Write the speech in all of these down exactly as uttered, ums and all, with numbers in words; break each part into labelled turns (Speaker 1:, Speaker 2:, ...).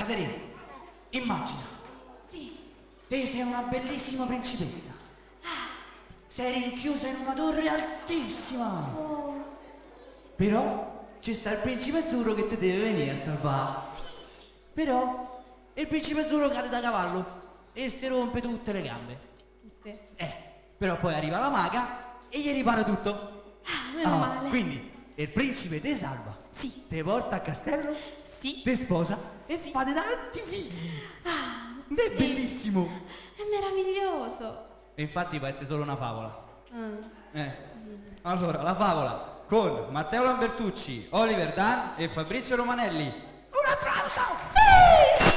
Speaker 1: Caterina, immagina.
Speaker 2: Sì.
Speaker 1: Te sei una bellissima principessa. Sei rinchiusa in una torre altissima.
Speaker 2: Oh.
Speaker 1: Però ci sta il principe azzurro che ti deve venire a salvare.
Speaker 2: Sì.
Speaker 1: Però il principe azzurro cade da cavallo e si rompe tutte le gambe.
Speaker 2: Tutte.
Speaker 1: Eh, però poi arriva la maga e gli ripara tutto.
Speaker 2: Ah, meno
Speaker 1: Ah,
Speaker 2: male.
Speaker 1: quindi il principe ti salva.
Speaker 2: Sì.
Speaker 1: Ti porta a castello.
Speaker 2: Sì.
Speaker 1: Ti sposa e
Speaker 2: Sì.
Speaker 1: fate tanti figli.
Speaker 2: Ah,
Speaker 1: Ed è bellissimo.
Speaker 2: è meraviglioso.
Speaker 1: E infatti può essere solo una favola.
Speaker 2: Ah.
Speaker 1: Eh. Allora, la favola con Matteo Lambertucci, Oliver Dan e Fabrizio Romanelli. Un applauso!
Speaker 2: Sì!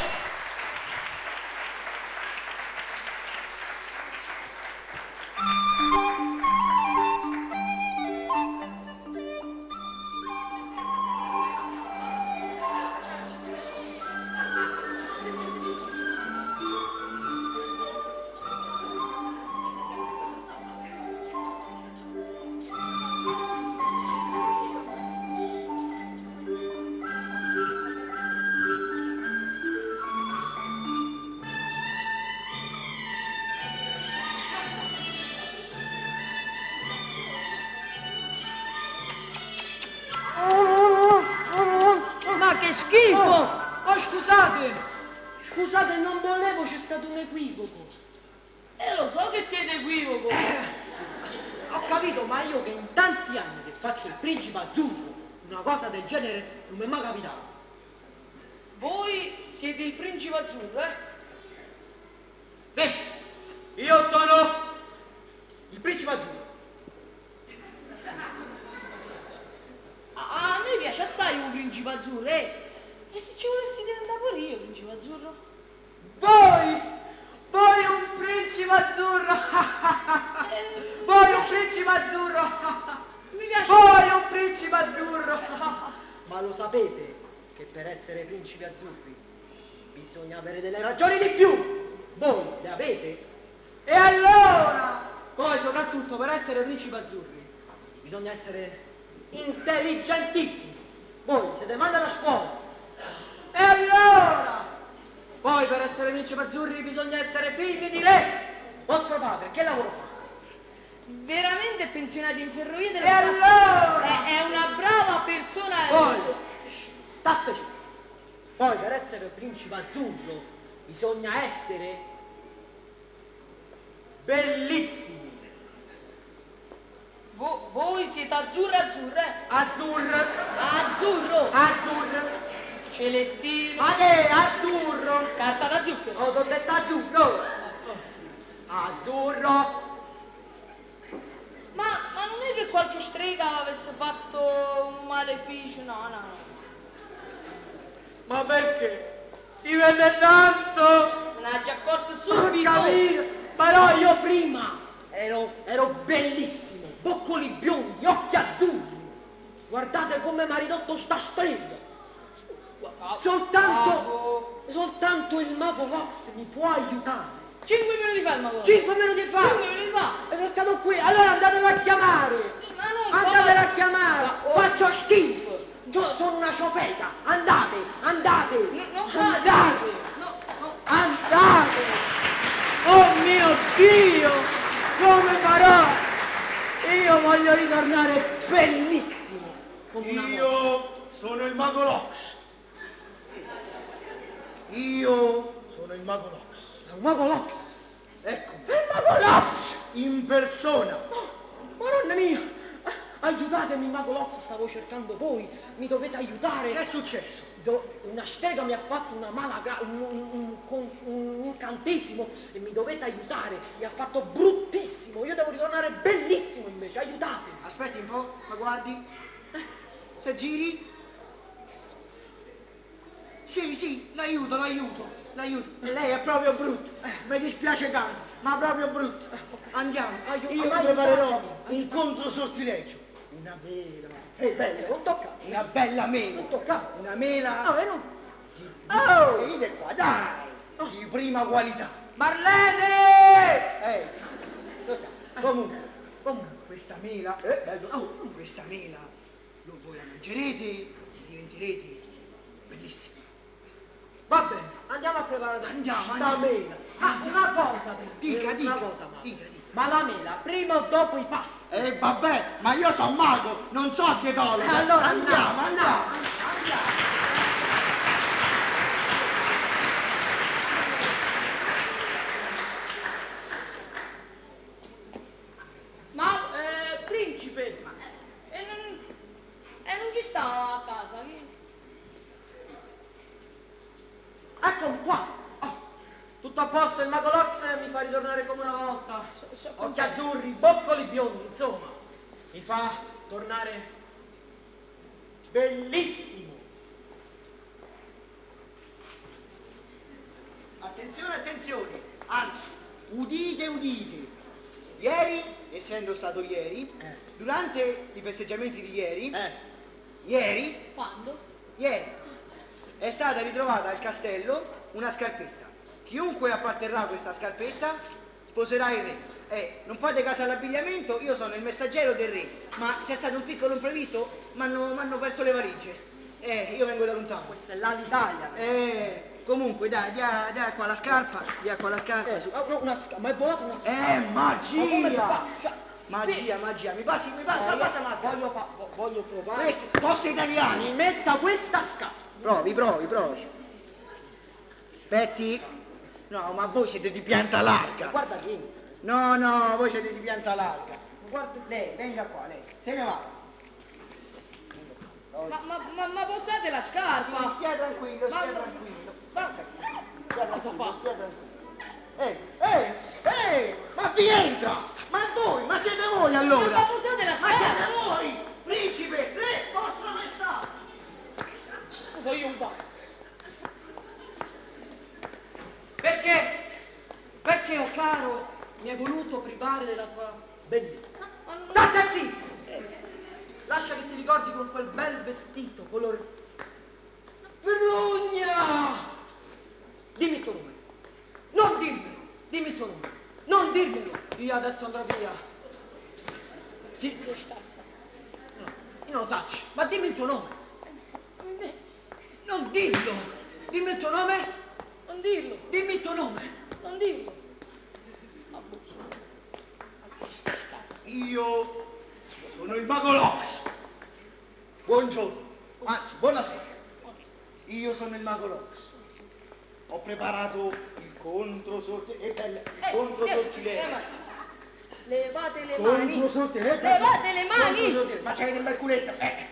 Speaker 3: Che schifo!
Speaker 4: Oh, oh, scusate! Scusate, non volevo, c'è stato un equivoco.
Speaker 3: E lo so che siete equivoco!
Speaker 4: Eh, ho capito, ma io che in tanti anni che faccio il principe azzurro, una cosa del genere non mi è mai capitato.
Speaker 3: Voi siete il principe azzurro, eh?
Speaker 4: Sì, io sono il principe azzurro.
Speaker 3: A, a me piace assai un principe azzurro, eh? E se ci volessi diventare pure io principe azzurro?
Speaker 4: Voi! Voi un principe azzurro!
Speaker 3: Eh,
Speaker 4: Voi un principe azzurro!
Speaker 3: Mi piace.
Speaker 4: Voi un principe azzurro! Ma lo sapete che per essere principi azzurri bisogna avere delle ragioni di più? Voi le avete? E allora, poi soprattutto per essere principi azzurri bisogna essere intelligentissimi. Voi siete mandati a scuola. E allora, poi per essere principi azzurri bisogna essere figli di re. Vostro padre che lavoro fa?
Speaker 3: Veramente è pensionato in ferrovia delle
Speaker 4: E allora?
Speaker 3: È, è una brava persona.
Speaker 4: Poi, stateci. Poi per essere principe azzurro bisogna essere bellissimi.
Speaker 3: Vo- voi siete azzurro azzurro, eh?
Speaker 4: Azzurro.
Speaker 3: Azzurro.
Speaker 4: Azzurro.
Speaker 3: Celestino.
Speaker 4: Ma che azzurro?
Speaker 3: Carta da zucchero.
Speaker 4: Oh, t'ho detto azzurro. Azzurro.
Speaker 3: Ma, ma non è che qualche strega avesse fatto un maleficio? No, no, no.
Speaker 4: Ma perché? Si vede tanto.
Speaker 3: Me ne ha già accorto
Speaker 4: Ho
Speaker 3: subito.
Speaker 4: capito. Però io prima ero, ero bellissimo. Boccoli biondi, occhi azzurri. Guardate come mi ha ridotto sta strega. Soltanto, soltanto il mago Vox mi può aiutare.
Speaker 3: Cinque minuti fa il mago.
Speaker 4: Cinque minuti fa.
Speaker 3: Cinque minuti fa.
Speaker 4: E sono stato qui. Allora andatelo a chiamare.
Speaker 3: Ma non
Speaker 4: Andatelo a
Speaker 3: fa-
Speaker 4: chiamare.
Speaker 3: Ma- oh.
Speaker 4: Faccio schifo. Io sono una ciofeca. Andate, andate.
Speaker 3: No, non fate.
Speaker 4: Andate.
Speaker 3: No, no.
Speaker 4: Andate. Oh mio Dio. Come farò? Io voglio ritornare bellissimo. Come una
Speaker 5: Io
Speaker 4: mossa.
Speaker 5: sono il mago Lox. Io sono il mago Lox.
Speaker 4: È un mago Lox.
Speaker 5: Ecco,
Speaker 4: È il mago Lox.
Speaker 5: in persona.
Speaker 4: Madonna mia! Aiutatemi, mago Lox, stavo cercando voi, mi dovete aiutare.
Speaker 5: Che è successo?
Speaker 4: Do- una strega mi ha fatto una malagra, un, un, un, un, un incantesimo e mi dovete aiutare. Mi ha fatto bruttissimo, io devo ritornare bellissimo invece, aiutatemi.
Speaker 5: Aspetti un po', ma guardi. Eh, se giri. Sì, sì, l'aiuto, l'aiuto, l'aiuto. E lei è proprio brutto. Mi dispiace tanto, ma proprio brutto. Andiamo,
Speaker 4: Aiu-
Speaker 5: io
Speaker 4: aiutatemi.
Speaker 5: preparerò un controsortilegio. Una mela.
Speaker 4: Ehi, bello, non tocca.
Speaker 5: Una bella mela.
Speaker 4: Non tocca.
Speaker 5: Una mela.
Speaker 4: No, e non...
Speaker 5: di,
Speaker 4: Oh!
Speaker 5: venite qua, dai. Di prima qualità.
Speaker 4: Marlene!
Speaker 5: Ehi, dove sta? Comunque, comunque, questa mela,
Speaker 4: Eh, bello.
Speaker 5: oh, questa mela, lo- voi la mangerete e diventerete bellissimi.
Speaker 4: Va bene, andiamo a preparare
Speaker 5: Andiamo,
Speaker 4: sta
Speaker 5: andiamo.
Speaker 4: mela. Ah, una cosa,
Speaker 5: Dica,
Speaker 4: una
Speaker 5: dica,
Speaker 4: cosa, ma.
Speaker 5: dica, dica.
Speaker 4: Ma la mela, prima o dopo i pasti?
Speaker 5: Eh vabbè, ma io sono mago, non so dietologo.
Speaker 4: Allora
Speaker 5: andiamo, andiamo.
Speaker 4: andiamo.
Speaker 3: Ma, eh, principe, e eh, non, eh, non ci sta a casa? Che...
Speaker 4: Eccomi qua. Oh, tutto a posto, il Mago Lox mi fa ritornare come una volta.
Speaker 3: So, so
Speaker 4: Occhi
Speaker 3: contento.
Speaker 4: azzurri, boccoli biondi, insomma. Mi fa tornare bellissimo.
Speaker 5: Attenzione, attenzione. Anzi, udite, udite. Ieri, essendo stato ieri,
Speaker 4: Eh.
Speaker 5: durante i festeggiamenti di ieri,
Speaker 4: Eh,
Speaker 5: ieri,
Speaker 3: Quando?
Speaker 5: ieri, è stata ritrovata al castello una scarpetta. Chiunque apparterrà a questa scarpetta sposerà il re. Eh, non fate caso all'abbigliamento, io sono il messaggero del re, ma c'è stato un piccolo imprevisto, mi hanno perso le valigie. Eh, io vengo da lontano.
Speaker 4: questa è l'Alitalia.
Speaker 5: Eh, comunque, dai, dia, dia qua la scarpa, dia qua la scarpa.
Speaker 4: Eh, oh, no, una sca- ma è volata una scarpa.
Speaker 5: Eh,
Speaker 4: Ma come si fa?
Speaker 5: magia!
Speaker 4: Cioè,
Speaker 5: Magia, magia, mi passi, mi passi,
Speaker 4: voglio,
Speaker 5: passa la scarpa.
Speaker 4: voglio, fa- vo- voglio provare.
Speaker 5: Questi, posti
Speaker 4: Mi
Speaker 5: italiani.
Speaker 4: metta questa scarpa.
Speaker 5: Provi, provi, provi. Aspetti. No, ma voi siete di pianta larga.
Speaker 4: Guarda che.
Speaker 5: No, no, voi siete di pianta larga.
Speaker 4: Guarda.
Speaker 5: Lei, venga qua, lei. Se ne va.
Speaker 3: Ma, ma, ma, ma posate la
Speaker 5: Sì,
Speaker 3: scarpa?
Speaker 5: stia tranquillo,
Speaker 3: Ma-
Speaker 5: stia tranquillo.
Speaker 3: Ma,
Speaker 5: Stia
Speaker 3: cosa
Speaker 5: tranquillo,
Speaker 3: fa?
Speaker 5: stia tranquillo. Ehi, ehi, ehi, ma vi entra! Ma voi, ma siete voi allora?
Speaker 3: ma posate la
Speaker 5: Ma siete
Speaker 3: scarpa?
Speaker 5: voi, principe, re, vostra maestà!
Speaker 3: Sono io un pazzo.
Speaker 4: Perché? Perché, oh caro, mi hai voluto privare della tua bellezza.
Speaker 3: Ma non-
Speaker 4: State zitto! Lascia che ti ricordi con quel bel vestito color Vergogna! Dimmi il tuo nome. Non dirmelo. Dimmi il tuo nome. Non dirmelo. Io adesso andrò via. Di-
Speaker 3: Le scarpe.
Speaker 4: Io non lo saccio. Ma dimmi il tuo nome.
Speaker 3: Beh,
Speaker 4: Non dirlo. Dimmi il tuo nome.
Speaker 3: non dirlo,
Speaker 4: Dimmi il tuo nome.
Speaker 3: non dirlo. Abuso. Ma che sta scarpa?
Speaker 5: Io sono il Mago Lox. Buongiorno, anzi, buonasera. Io sono il Mago Lox. Ho preparato il controsortilegio. È bella, il
Speaker 3: Eh,
Speaker 5: controsortilegio.
Speaker 3: eh, Levate le mani.
Speaker 5: Controsortilegio.
Speaker 3: Levate le mani.
Speaker 5: Controsortilegio. Ma c'è del merculetto. Eh.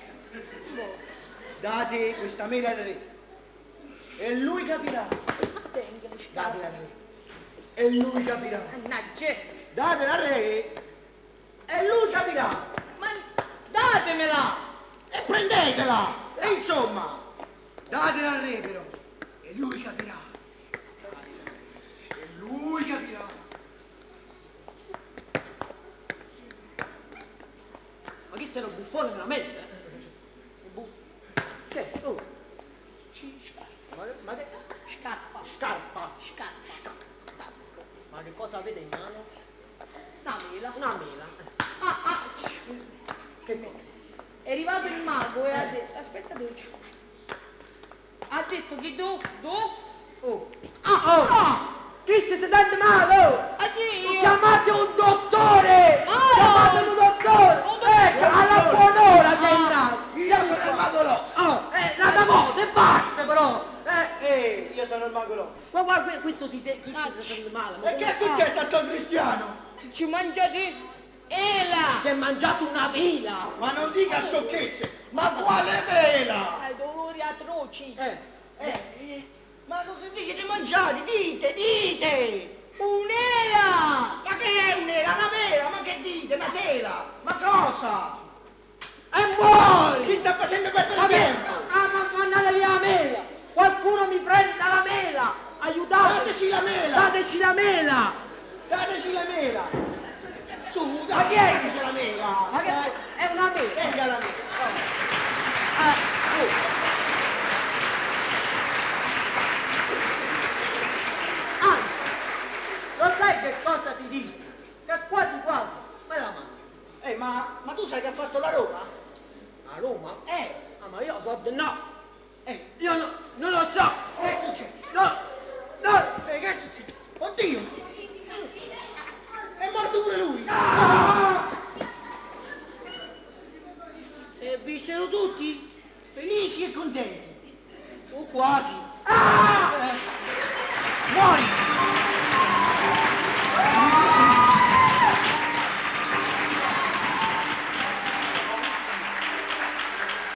Speaker 5: Date questa mela al re. E lui capirà.
Speaker 3: Tenga le scarpe.
Speaker 5: Datela al re. E lui capirà.
Speaker 3: Mannaggia.
Speaker 5: Datela al re. E lui capirà.
Speaker 3: Ma datemela.
Speaker 5: E prendetela! E insomma, datela al re però. E lui capirà. Datela. E lui capirà.
Speaker 4: Ma chi sei un buffone veramente? Bu- Che? Oh,
Speaker 3: Ci scarpa.
Speaker 4: ma, ma che?
Speaker 3: Scarpa.
Speaker 4: Scarpa.
Speaker 3: Scarpa. Tacco.
Speaker 4: Ma che cosa avete in mano?
Speaker 3: Una mela.
Speaker 4: Una mela.
Speaker 3: Ah, ah.
Speaker 4: Che cosa?
Speaker 3: È arrivato il mago e ha detto, aspetta dolce. Ha detto che do, do.
Speaker 4: Oh.
Speaker 3: Ah, ah.
Speaker 4: Chi si, si sente male? Oh?
Speaker 3: A chi io?
Speaker 4: Chiamate un dottore!
Speaker 3: Ah!
Speaker 4: Chiamate un dottore!
Speaker 3: Un dottore!
Speaker 4: Ecco, alla buon'ora sei
Speaker 3: Ah.
Speaker 4: entrato!
Speaker 5: Io sono il Mago Lox.
Speaker 4: Oh, eh, una volta e basta però! Eh,
Speaker 5: Ehi, io sono il Mago Lox.
Speaker 4: ma guarda, que- questo si, se- chi
Speaker 3: Ah.
Speaker 4: si sente male? Ma
Speaker 5: E
Speaker 4: come
Speaker 5: che è
Speaker 4: fa?
Speaker 5: successo a sto cristiano?
Speaker 3: Ci mangiate? Ela!
Speaker 4: Si è mangiato una vela!
Speaker 5: Ma non dica sciocchezze. Ma quale vela?
Speaker 3: Hai dolori atroci.
Speaker 4: Eh,
Speaker 5: Eh, ma cosa vi siete mangiati? Dite, dite!
Speaker 3: Un'ela!
Speaker 5: Ma che è un'era? Una mela? Ma che dite? Una tela? Ma cosa?
Speaker 4: e muori!
Speaker 5: Ci sta facendo perdere
Speaker 4: Ma che?
Speaker 5: tempo!
Speaker 4: Ah, ma mandate via la mela! Qualcuno mi prenda la mela! Aiutate!
Speaker 5: Dateci la mela!
Speaker 4: Dateci la mela!
Speaker 5: Dateci la mela! Su,
Speaker 4: Ma chi è?
Speaker 5: dateci la mela!
Speaker 4: Ma che è una mela?
Speaker 5: Venga la mela!
Speaker 4: Eh, oh. Anzi, lo sai che cosa ti dico? Che quasi quasi me la mangio.
Speaker 5: Eh, ma, ma tu sai che ha fatto la Roma?
Speaker 4: A Roma?
Speaker 5: Eh,
Speaker 4: Ah, ma io so di no!
Speaker 5: eh,
Speaker 4: Io no, non lo so!
Speaker 5: Che è successo? No! No! Eh, che è successo? Oddio! È morto pure lui! Ah! E vissero tutti felici e contenti. O quasi.